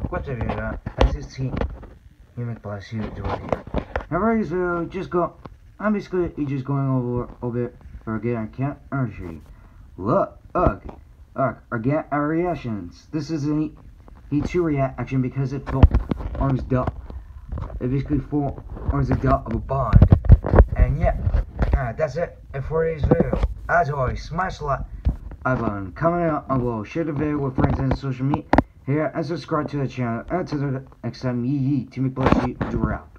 what's up, as you see, you make bless you do it here. Now, right, so I'm basically just going over it again. I can't archery. Look, again, our reactions. This is a He2 reaction because it forms it basically forms a dot of a bond. And yeah, that's it for today's video. As always, smash the like button, comment on below, share the video with friends and social media here, and subscribe to the channel. And to the next time, to make bless you, do out.